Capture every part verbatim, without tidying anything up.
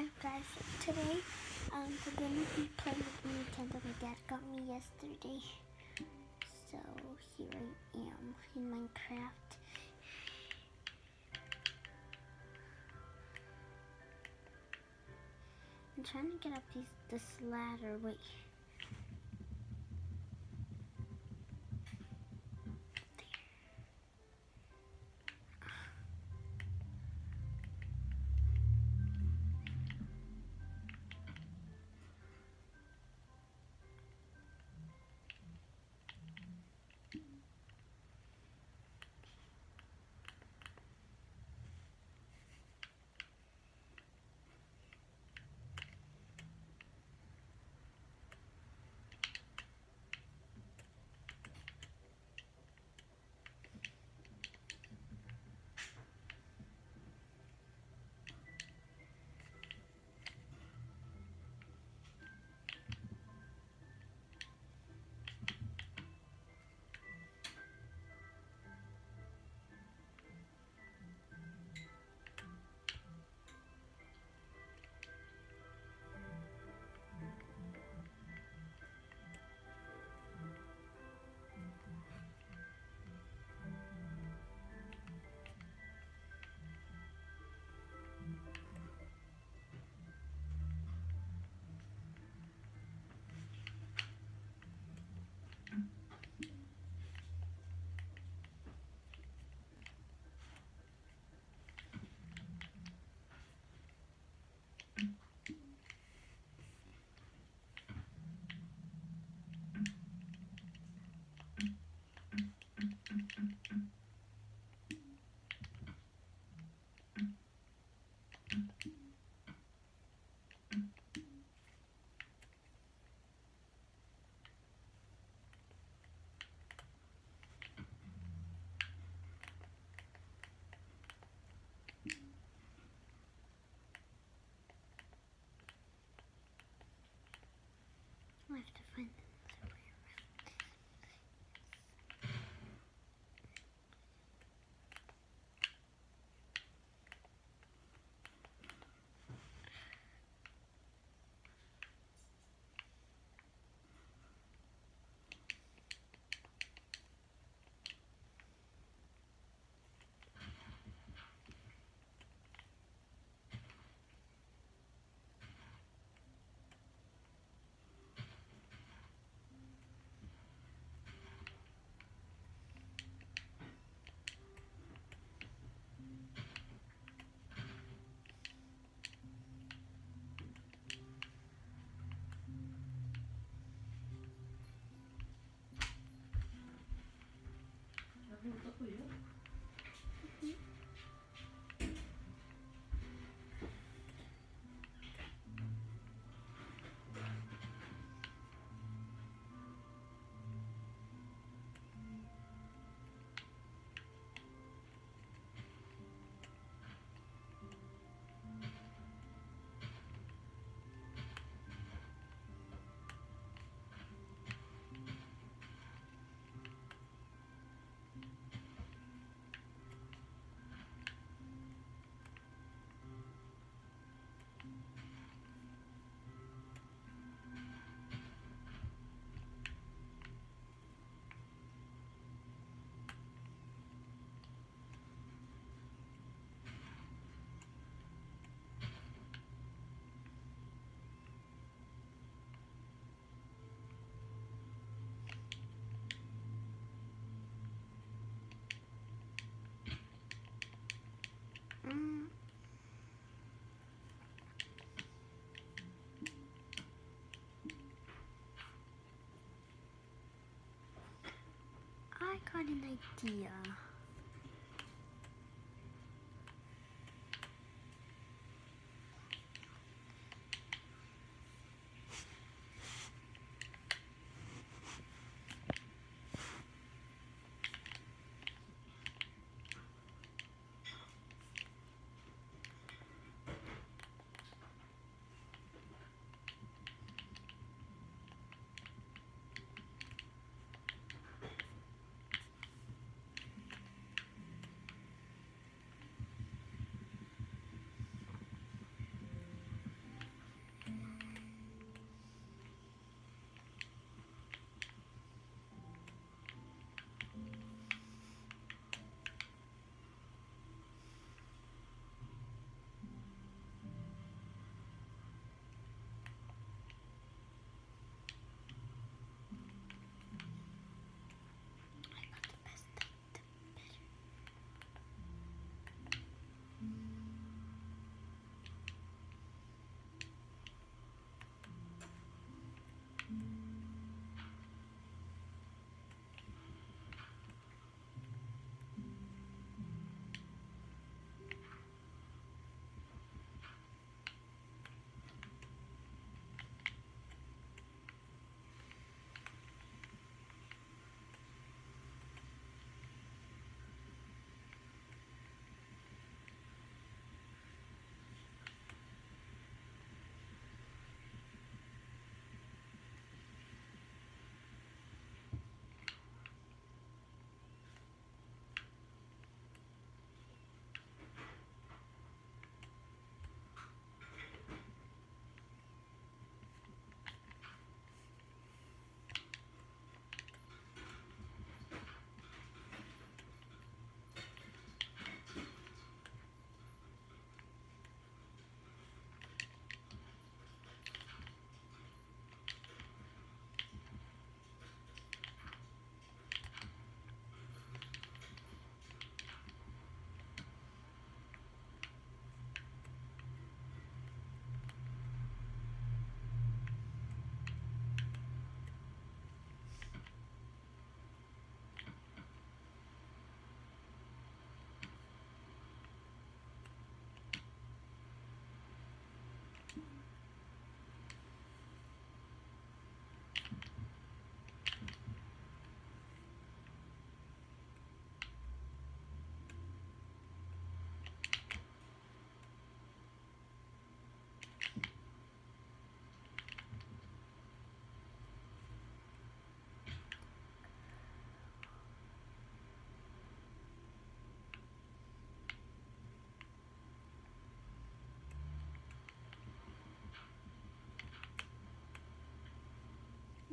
Hi guys, today um, we're going to be playing with the Nintendo my dad got me yesterday. So here I am in Minecraft. I'm trying to get up these, this ladder, wait. I have to find another way around. Mm. I got an idea.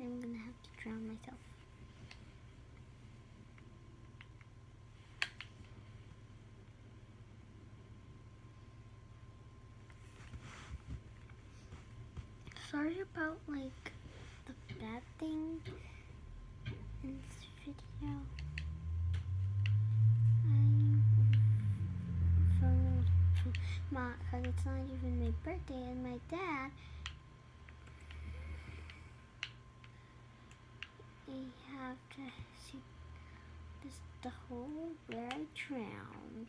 I'm gonna have to drown myself. Sorry about like the bad thing in this video. I'm filming my, cause it's not even my birthday, and my dad, we have to see this the hole where I drowned.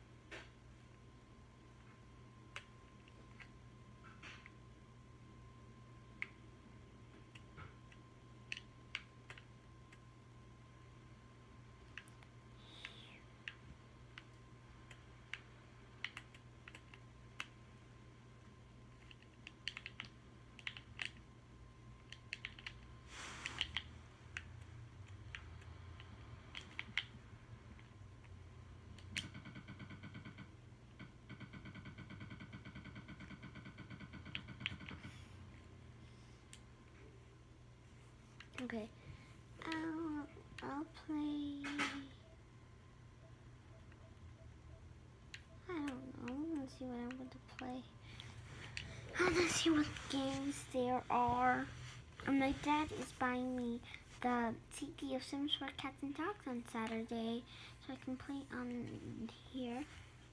Okay, I'll, I'll play, I don't know, let's see what I'm going to play. Let's see what games there are. And my dad is buying me the C D of Sims four Cats and Dogs on Saturday, so I can play on here.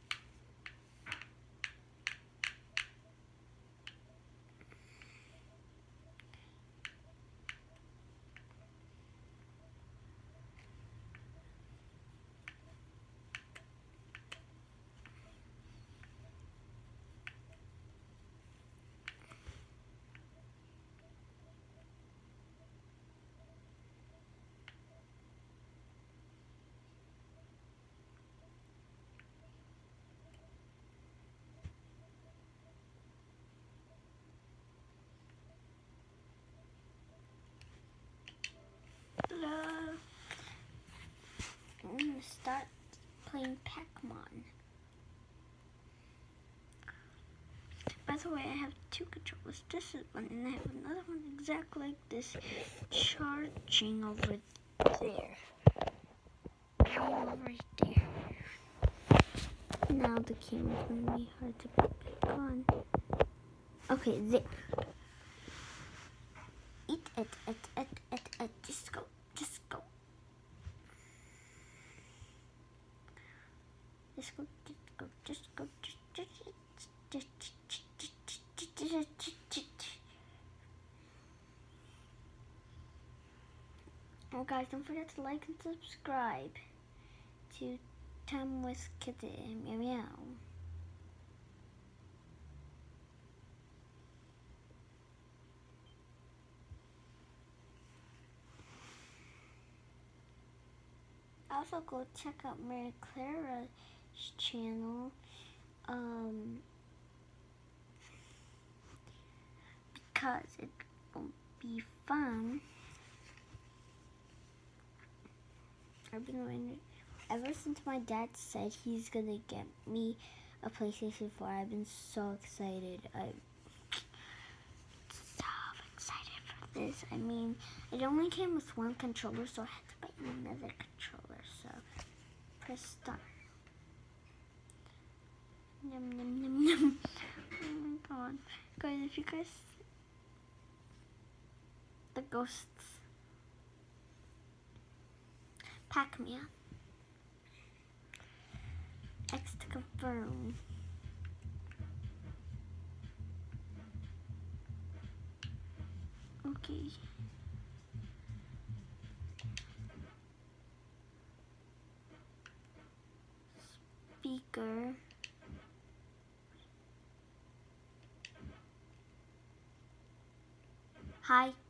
I'm gonna start playing Pac-Man. By the way, I have two controllers. This is one, and I have another one exactly like this, charging over there. Right there. Now the camera's gonna be hard to put back on. Okay, there. Eat it, it, it, it, it. Just go, just go. Just go, just go, just go, just, just, just, just, just, just. Oh, guys, don't forget to like and subscribe to Time with Kitty. Meow meow. Also, go check out Mary Clara's channel, um, because it will be fun. I've been waiting ever since my dad said he's gonna get me a PlayStation four. I've been so excited. I'm so excited for this. I mean, it only came with one controller, so I had to buy another controller. So press start. Yum yum yum yum. Oh my god, guys! If you guys, the ghosts. Pac-Man. X to confirm. Okay. Speaker. Hi.